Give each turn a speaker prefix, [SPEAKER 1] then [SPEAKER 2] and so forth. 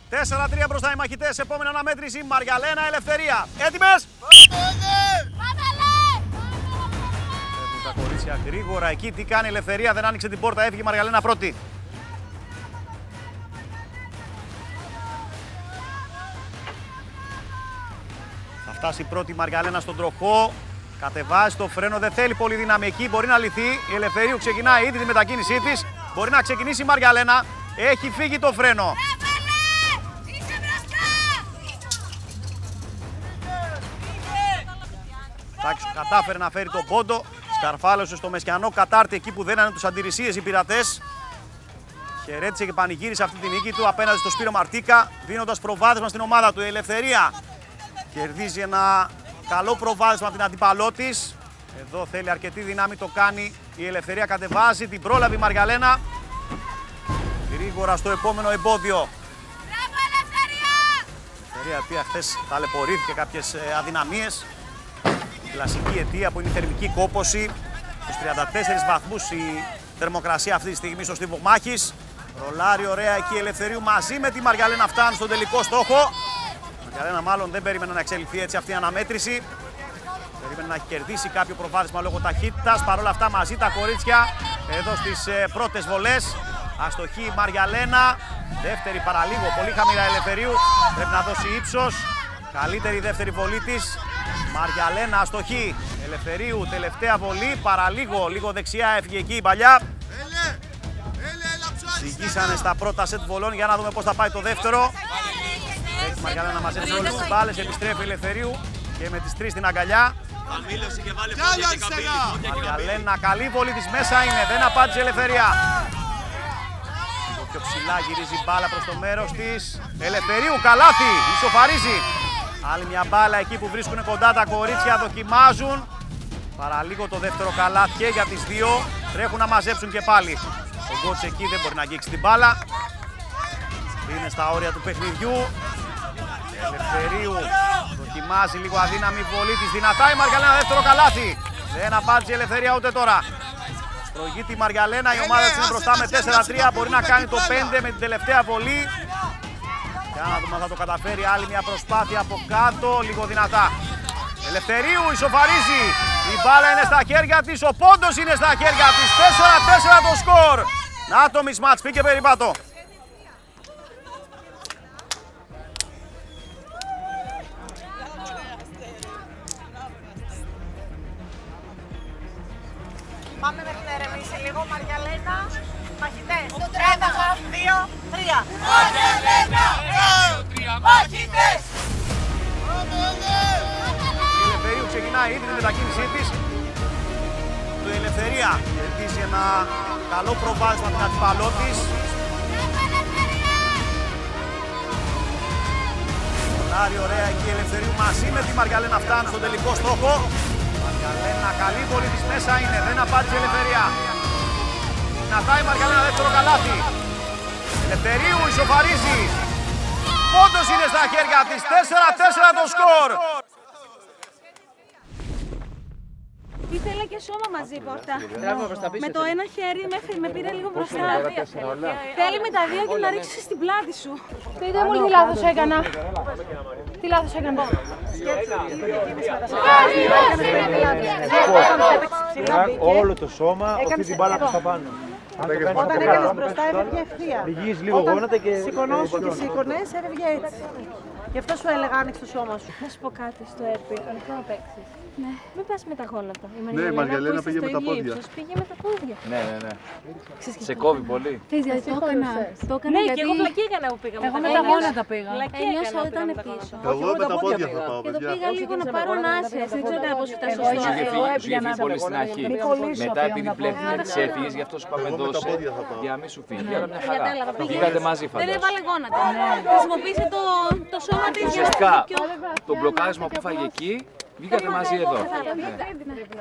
[SPEAKER 1] 4-3 μπροστά οι μαχητές. Επόμενη αναμέτρηση, Μαριαλένα, Ελευθερία. Έτοιμες! Φεύγουν τα κορίτσια γρήγορα εκεί. Τι κάνει η Ελευθερία, δεν άνοιξε την πόρτα, έφυγε η Μαριαλένα πρώτη. Θα φτάσει πρώτη η Μαριαλένα στον τροχό. Κατεβάζει το φρένο, δεν θέλει πολύ δύναμη εκεί. Μπορεί να λυθεί. Η Ελευθερίου ξεκινάει ήδη τη μετακίνησή της. Μπορεί να ξεκινήσει η Μαριαλένα. Έχει φύγει το φρένο. Τάξου κατάφερε να φέρει τον πόντο. Σκαρφάλωσε στο μεσιανό κατάρτι εκεί που δεν είναι τους αντιρρησίες οι πειρατές. Χαιρέτησε και πανηγύρισε αυτή την νίκη του απέναντι στο Σπύρο Μαρτίκα, δίνοντας προβάδισμα στην ομάδα του. Η Ελευθερία κερδίζει ένα καλό προβάδισμα από την αντίπαλό της. Εδώ θέλει αρκετή δύναμη, το κάνει η Ελευθερία. Κατεβάζει, την πρόλαβε η Μαριαλένα. Γρήγορα στο επόμενο εμπόδιο. Η Ελευθερία, η οποία χθες ταλαιπωρήθηκε κάποιες αδυναμίες. Κλασική αιτία που είναι η θερμική κόπωση. Στους 34 βαθμούς η θερμοκρασία αυτή τη στιγμή στο στίβο μάχης. Ρολάρει ωραία εκεί η Ελευθερίου μαζί με τη Μαριαλένα, φτάνει στον τελικό στόχο. Η Μαριαλένα μάλλον δεν περίμενε να εξελιχθεί έτσι αυτή η αναμέτρηση. Περίμενε να έχει κερδίσει κάποιο προβάδισμα λόγω ταχύτητας. Παρ' όλα αυτά μαζί τα κορίτσια εδώ στις πρώτες βολές. Αστοχή η Μαριαλένα. Δεύτερη παραλίγο, πολύ χαμηλά η Ελευθερίου. Πρέπει να δώσει ύψος. Καλύτερη δεύτερη βολή της. Μαριαλένα αστοχή. Ελευθερίου τελευταία βολή. Παραλίγο, λίγο δεξιά έφυγε εκεί η παλιά. Ζυγίσανε στα πρώτα σετ βολών για να δούμε πώς θα πάει το δεύτερο. Έχει η Μαριαλένα να μαζέψει όλες τις μπάλες. Επιστρέφει η Ελευθερίου και με τις τρεις στην αγκαλιά. Μαριαλένα, καλή βολή της μέσα είναι. Δεν απάντησε η Ελευθερία. Πιο ψηλά γυρίζει μπάλα προς το μέρος της. Ελευθερίου, καλάθι, ισοφαρίζει. Άλλη μια μπάλα εκεί που βρίσκουν κοντά τα κορίτσια, δοκιμάζουν. Παραλίγο το δεύτερο καλάθι και για τις δύο. Τρέχουν να μαζέψουν και πάλι. Ο Γκότς εκεί δεν μπορεί να αγγίξει την μπάλα. Είναι στα όρια του παιχνιδιού. Ελευθερίου δοκιμάζει λίγο αδύναμη βολή της. Δυνατά η Μαριαλένα, δεύτερο καλάθι. Δεν απάντησε η Ελευθερία ούτε τώρα. Προηγείται η Μαριαλένα, η ομάδα της είναι μπροστά με 4-3. Μπορεί να κάνει το 5 με την τελευταία βολή. Για να δούμε αν θα το καταφέρει. Άλλη μια προσπάθεια από κάτω, λίγο δυνατά. Ελευθερίου ισοφαρίζει. Η μπάλα είναι στα χέρια της, ο πόντος είναι στα χέρια της. 4-4 το σκορ. Να το μισμάτς, πήγε περιπάτω.
[SPEAKER 2] Πάμε να την ερεμήσει λίγο, Μαριαλένα. Μαχητές. 1, 2, 3. Μαριαλένα, 2-3, μαχητές.
[SPEAKER 1] Η Ελευθερίου ξεκινάει ήδη τη μετακίνησή της. Η Ελευθερία κερδίζει ένα καλό προβάδισμα την αντιπαλό της. Ρολάρει ωραία εκεί η Ελευθερίου μαζί με τη Μαριαλένα, φτάνει στον τελικό στόχο. Μαριαλένα, καλή βολή της μέσα είναι, δεν απάντησε η Ελευθερία. Δυνατά η Μαριαλένα, δεύτερο καλάθι. Ελευθερίου ισοφαρίζει. Πόντος είναι στα χέρια της, 4-4 το σκορ.
[SPEAKER 3] Ήθελα και σώμα μαζί πόρτα. Με το ένα χέρι με πήρε λίγο μπροστά. Θέλει με τα δύο και να ρίξεις στην πλάτη σου.
[SPEAKER 4] Πείτε μου τι λάθος έκανα. Τι λάθος έκανα.
[SPEAKER 5] Όλο το σώμα, αυτή την μπάλα προς τα πάνω.
[SPEAKER 2] Όταν έκανες μπροστά έφευγε ευθεία.
[SPEAKER 5] Λυγείς λίγο γόνατα και...
[SPEAKER 2] Σηκωνόσου και σήκωνες, έφευγε έτσι. Γι' αυτό σου έλεγα άνοιξε το σώμα σου.
[SPEAKER 3] Να σου πω κάτι στο έρπι, ανοιχτό να παίξεις. Ναι. Μην πας με τα γόνατα.
[SPEAKER 6] Ναι, η Μαριαλένα πήγε με τα πόδια.
[SPEAKER 3] Πήγε με τα πόδια.
[SPEAKER 6] Ναι. Σε κόβει πολύ.
[SPEAKER 3] Γιατί το έκανα. Ναι, και εγώ πλακή έκανα που πήγα.
[SPEAKER 4] Εγώ με τα γόνατα πήγα.
[SPEAKER 3] Ένιωσα ότι ήταν πίσω.
[SPEAKER 6] Εγώ με τα πόδια θα πάω,
[SPEAKER 3] Και το
[SPEAKER 6] παιδιά.
[SPEAKER 3] πήγα λίγο να πάρω ανάσες. Δεν ξέρω πώς ήταν
[SPEAKER 6] Σου
[SPEAKER 3] σωστό.
[SPEAKER 6] είχε φύγει πολύ στην αρχή. Μετά επειδή πλέον της έφυγες, γι' αυτό σου πάμε δώσε. Για να μην σου φύγει. Αλλά μια χαρά. Πήγατε μαζί
[SPEAKER 3] Δεν
[SPEAKER 6] φαντάζομαι.
[SPEAKER 3] έβαλε γόνατα. Χρησιμοποίησε το σώμα της.
[SPEAKER 6] Ουσιαστικά το μπλοκάρισμα που φάγε εκεί, βγήκατε μαζί εδώ.